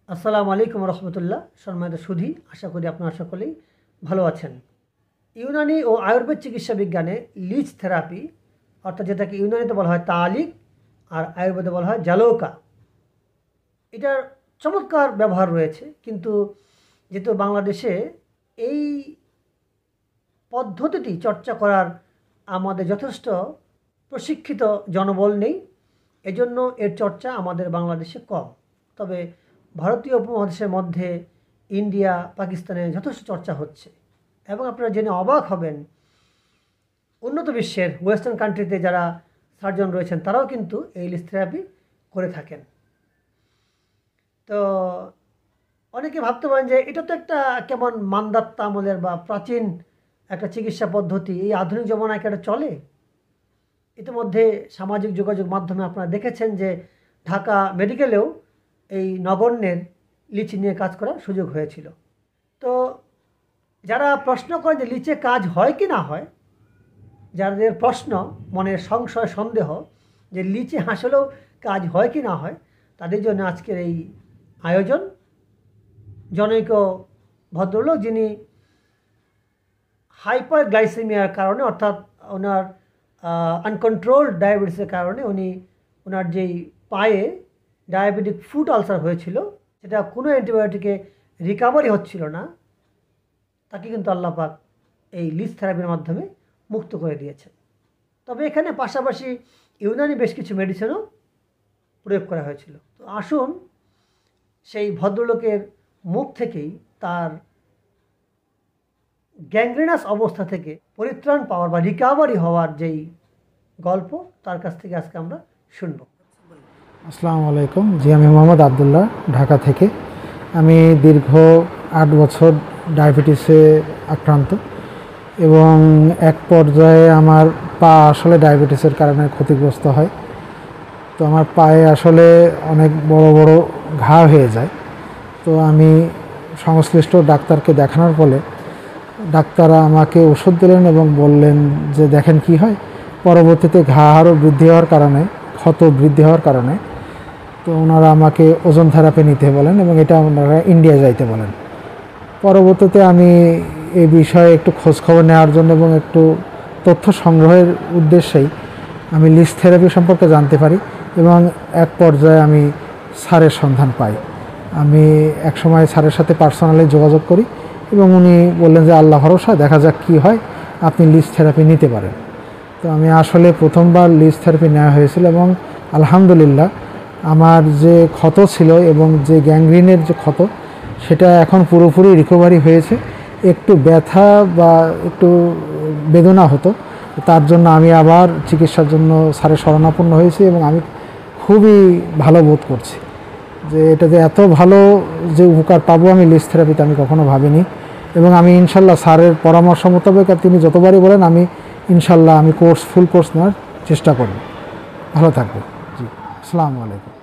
আসসালামু আলাইকুম রহমতুল্লাহ। সম্মানিত সুধী, আশা করি আপনারা সকলেই ভালো আছেন। ইউনানি ও আয়ুর্বেদ চিকিৎসা বিজ্ঞানে লিচ থেরাপি, অর্থাৎ যেটাকে ইউনানিতে বলা হয় তালিক আর আয়ুর্বেদে বলা হয় জালৌকা, এটার চমৎকার ব্যবহার রয়েছে। কিন্তু যেহেতু বাংলাদেশে এই পদ্ধতিটি চর্চা করার আমাদের যথেষ্ট প্রশিক্ষিত জনবল নেই, এজন্য এর চর্চা আমাদের বাংলাদেশে কম। তবে ভারতীয় উপমহাদেশের মধ্যে ইন্ডিয়া, পাকিস্তানে যথেষ্ট চর্চা হচ্ছে। এবং আপনারা জেনে অবাক হবেন, উন্নত বিশ্বের ওয়েস্টার্ন কান্ট্রিতে যারা সার্জন রয়েছেন তারাও কিন্তু এই লিচ থেরাপি করে থাকেন। তো অনেকে ভাবতে পারেন যে এটা তো একটা কেমন মান্দাত্তা আমলের বা প্রাচীন একটা চিকিৎসা পদ্ধতি, এই আধুনিক জমানায় একটা চলে। ইতিমধ্যে সামাজিক যোগাযোগ মাধ্যমে আপনারা দেখেছেন যে ঢাকা মেডিকেলেও এই নগণ্যের লিচি নিয়ে কাজ করার সুযোগ হয়েছিল। তো যারা প্রশ্ন করেন যে লিচে কাজ হয় কি না হয়, যাদের প্রশ্ন, মনের সংশয়, সন্দেহ যে লিচে আসলেও কাজ হয় কি না হয়, তাদের জন্য আজকের এই আয়োজন। জনৈক ভদ্রলোক যিনি হাইপার গ্লাইসেমিয়ার কারণে, অর্থাৎ ওনার আনকন্ট্রোলড ডায়াবেটিসের কারণে ওনার যেই পায়ে ডায়াবেটিক ফুট আলসার হয়েছিল, সেটা কোনো অ্যান্টিবায়োটিকে রিকাভারি হচ্ছিল না, তাকে কিন্তু আল্লাহ পাক এই লিচ থেরাপির মাধ্যমে মুক্ত করে দিয়েছেন। তবে এখানে পাশাপাশি ইউনানি বেশ কিছু মেডিসিনও প্রয়োগ করা হয়েছিল। তো আসুন সেই ভদ্রলোকের মুখ থেকেই তার গ্যাংগ্রিনাস অবস্থা থেকে পরিত্রাণ পাওয়ার বা রিকাভারি হওয়ার যেই গল্প, তার কাছ থেকে আজকে আমরা শুনব। আসসালামু আলাইকুম। জি, আমি মোহাম্মদ আবদুল্লাহ, ঢাকা থেকে। আমি দীর্ঘ 8 বছর ডায়াবেটিসে আক্রান্ত এবং এক পর্যায়ে আমার পা আসলে ডায়াবেটিসের কারণে ক্ষতিগ্রস্ত হয়। তো আমার পায়ে আসলে অনেক বড় বড় ঘা হয়ে যায়। তো আমি সংশ্লিষ্ট ডাক্তারকে দেখানোর ফলে ডাক্তাররা আমাকে ওষুধ দিলেন এবং বললেন যে দেখেন কি হয়। পরবর্তীতে ঘা আরও বৃদ্ধি হওয়ার কারণে, ক্ষত বৃদ্ধি হওয়ার কারণে তো ওনারা আমাকে ওজন থেরাপি নিতে বলেন এবং এটা ওনারা ইন্ডিয়া যাইতে বলেন। পরবর্তীতে আমি এই বিষয়ে একটু খোঁজখবর নেওয়ার জন্য এবং একটু তথ্য সংগ্রহের উদ্দেশ্যেই আমি লিচ থেরাপি সম্পর্কে জানতে পারি এবং এক পর্যায়ে আমি স্যারের সন্ধান পাই। আমি এক সময় স্যারের সাথে পার্সোনালি যোগাযোগ করি এবং উনি বললেন যে আল্লাহ ভরসা, দেখা যাক কী হয়, আপনি লিচ থেরাপি নিতে পারেন। তো আমি আসলে প্রথমবার লিচ থেরাপি নেওয়া হয়েছিল এবং আলহামদুলিল্লাহ আমার যে ক্ষত ছিল এবং যে গ্যাংগ্রিনের যে ক্ষত, সেটা এখন পুরোপুরি রিকভারি হয়েছে। একটু ব্যথা বা একটু বেদনা হতো, তার জন্য আমি আবার চিকিৎসার জন্য স্যারের শরণাপন্ন হয়েছি এবং আমি খুবই ভালো বোধ করছি যে এটাতে এত ভালো যে উপকার পাবো আমি লিচ থেরাপিতে আমি কখনো ভাবিনি। এবং আমি ইনশাল্লাহ স্যারের পরামর্শ মোতাবেক তিনি যতবারই বলেন আমি ইনশাল্লাহ ফুল কোর্স নেওয়ার চেষ্টা করব। ভালো থাকবে। জি, আসসালামু আলাইকুম।